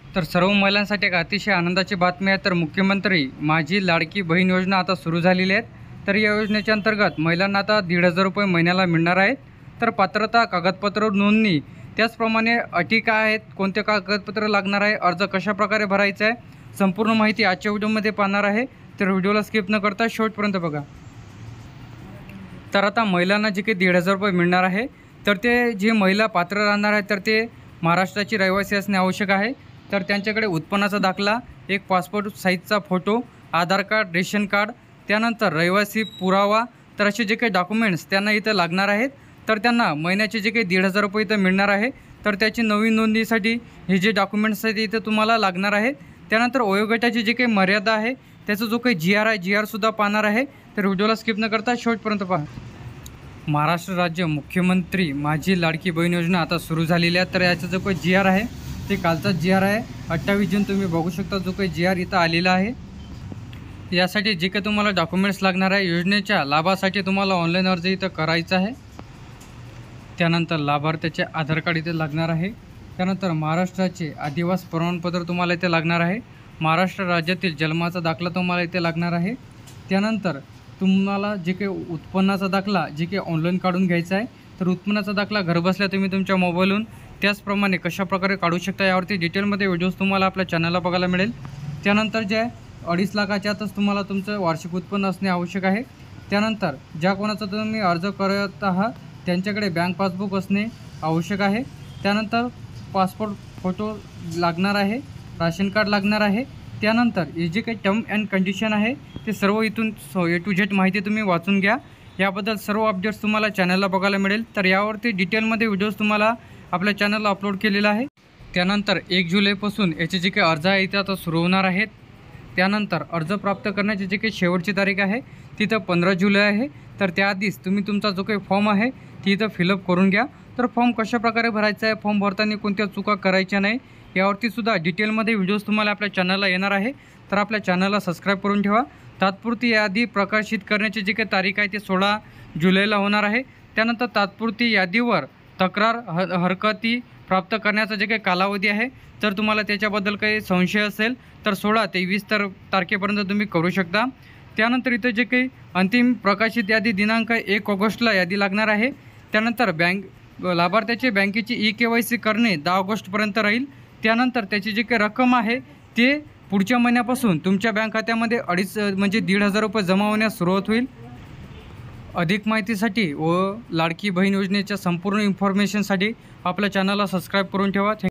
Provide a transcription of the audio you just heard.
तर सर्व महिलांसाठी एक अतिशय आनंदाची बातमी आहे। तर मुख्यमंत्री माझी लाडकी बहीण योजना आता सुरू झालेली आहे। तर या योजनेच्या अंतर्गत महिलांना आता 1,500 रुपये महिन्याला मिळणार आहेत। तर पात्रता, कागदपत्र, नोंदणी, त्याचप्रमाणे अटी काय आहेत, कोणते कागदपत्र लागणार आहे, अर्ज कशा प्रकारे भरायचा आहे, संपूर्ण माहिती आजच्या व्हिडिओमध्ये पाहणार आहे। तर व्हिडिओला स्किप न करता शेवटपर्यंत बघा। तर आता महिलांना जे काही 1,500 रुपये मिळणार आहे, तर ते जे महिला पात्र राहणार आहेत तर ते महाराष्ट्राची रहिवासी असणे आवश्यक आहे। तर त्यांच्याकडे उत्पन्नाचा दाखला, एक पासपोर्ट साईजचा photo, Aadhaar card, ration card, त्यानंतर रहिवासी पुरावा, तर असे जे काही डॉक्युमेंट्स त्यांना इथं लागणार आहेत। तर त्यांना महिन्याचे जे काही 1,500 रुपये इथं मिळणार आहे। तर त्याची नवीन नोंदणीसाठी हे जे डॉक्युमेंट्स आहेत इथं तुम्हाला लागणार आहे। त्यानंतर वयोगटाची जी काही मर्यादा आहे, त्याचा जो काही GR आहे, GRसुद्धा पाहणार आहे। तर व्हिडिओला स्किप न करता शेवटपर्यंत पहा। महाराष्ट्र राज्य मुख्यमंत्री माझी लाडकी बहीण योजना आता सुरू झालेली आहे। तर याचा जो काही GR आहे ते कालचा GR आहे, 28 जून। तुम्ही बघू शकता जो काही GR इथं आलेला आहे। यासाठी जे काही तुम्हाला डॉक्युमेंट्स लागणार आहे, योजनेच्या लाभासाठी तुम्हाला ऑनलाईन अर्ज इथं करायचा आहे। त्यानंतर लाभार्थ्याचे आधार कार्ड इथे लागणार आहे। त्यानंतर महाराष्ट्राचे आदिवासी प्रमाणपत्र तुम्हाला इथे लागणार आहे। महाराष्ट्र राज्यातील जन्माचा दाखला तुम्हाला इथे लागणार आहे। त्यानंतर तुम्हाला जे काही उत्पन्नाचा दाखला जे काही ऑनलाईन काढून घ्यायचा आहे। तर उत्पन्नाचा दाखला घरबसल्या तुम्ही तुमच्या मोबाईलवरून त्याचप्रमाणे कशाप्रकारे काढू शकता यावरती डिटेलमध्ये व्हिडिओज तुम्हाला आपल्या चॅनलला बघायला मिळेल। त्यानंतर जे 2.5 लाखाच्या आतच तुम्हाला तुमचं वार्षिक उत्पन्न असणे आवश्यक आहे। त्यानंतर ज्या कोणाचा तुम्ही अर्ज करत आहात त्यांच्याकडे बँक पासबुक असणे आवश्यक आहे। त्यानंतर पासपोर्ट फोटो लागणार आहे, राशन कार्ड लागणार आहे। त्यानंतर हे जे काही टर्म अँड कंडिशन आहे ते सर्व इथून A to Z माहिती तुम्ही वाचून घ्या। याबद्दल सर्व अपडेट्स तुम्हाला चॅनलला बघायला मिळेल। तर यावरती डिटेलमध्ये व्हिडिओज तुम्हाला आपल्या चॅनलला अपलोड केलेला आहे। त्यानंतर 1 जुलैपासून याचे जे काही अर्ज आहे इथे आता सुरू होणार आहेत। त्यानंतर अर्ज प्राप्त करण्याची जी काही शेवटची तारीख आहे तिथं 15 जुलै आहे। तर त्याआधीच तुम्ही तुमचा जो काही फॉर्म आहे ती इथं फिलअप करून घ्या। तर फॉर्म कशाप्रकारे भरायचा आहे, फॉर्म भरताना कोणत्या चुका करायच्या नाही यावरती सुद्धा डिटेलमध्ये व्हिडिओज तुम्हाला आपल्या चॅनलला येणार आहे। तर आपल्या चॅनलला सबस्क्राईब करून ठेवा। तात्पुरती यादी प्रकाशित करण्याची जी काही तारीख आहे ती 16 जुलैला होणार आहे। त्यानंतर तात्पुरती यादीवर तक्रार हरकती प्राप्त करण्याचा जे काही कालावधी आहे, तर तुम्हाला त्याच्याबद्दल काही संशय असेल तर 16 ते 20 तारखेपर्यंत तुम्ही करू शकता। त्यानंतर इथं जे काही अंतिम प्रकाशित यादी दिनांक 1 ऑगस्टला यादी लागणार आहे। त्यानंतर लाभार्थ्याचे बँकेची eKYC करणे 10 ऑगस्टपर्यंत राहील। त्यानंतर त्याची जी काही रक्कम आहे ते पुढच्या महिन्यापासून तुमच्या बँक खात्यामध्ये 1,500 रुपये जमा होण्यास सुरुवात होईल। अधिक माहितीसाठी व लाडकी बहीण योजनेच्या संपूर्ण इन्फॉर्मेशनसाठी आपल्या चॅनलला सबस्क्राईब करून ठेवा।